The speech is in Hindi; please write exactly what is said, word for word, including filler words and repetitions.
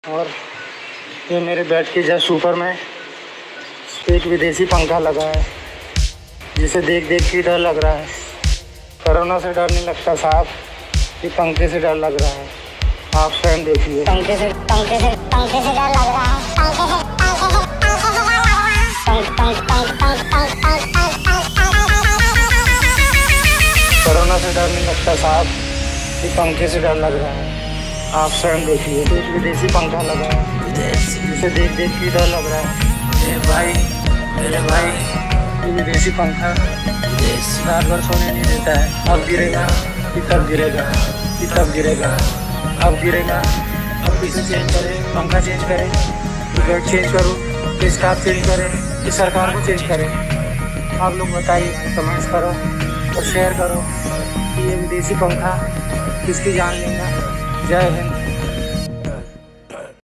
और ये मेरे बेड के जस्ट ऊपर में एक विदेशी पंखा लगा है, जिसे देख देख के डर लग रहा है। कोरोना से डर नहीं लगता साहब, ये पंखे से डर लग रहा है। आप स्वयं देखिए। पंखे से पंखे से पंखे से डर लग रहा है। पंखे से पंखे से पंखे से डर लग रहा है। पंख पंख पंख पंख पंख कोरोना से डर नहीं लगता साहब, ये पंखे से डर लग रहा है। आप स्वयं देखिए। एक विदेशी पंखा लगा है, जिसे देख देख के डर लग रहा है। मेरे भाई मेरे भाई ये विदेशी पंखा रात भर सोने नहीं देता है। अब गिरेगा कि तब गिरेगा कि तब गिरेगा अब गिरेगा। अब इसे चेंज करें, पंखा चेंज करें, बेड चेंज करो, कि स्टाफ चेंज करें, कि सरकार को चेंज करें। आप लोग बताइए, कमेंट्स करो और शेयर करो कि ये विदेशी पंखा किसकी जान लेगा। जय हिंद।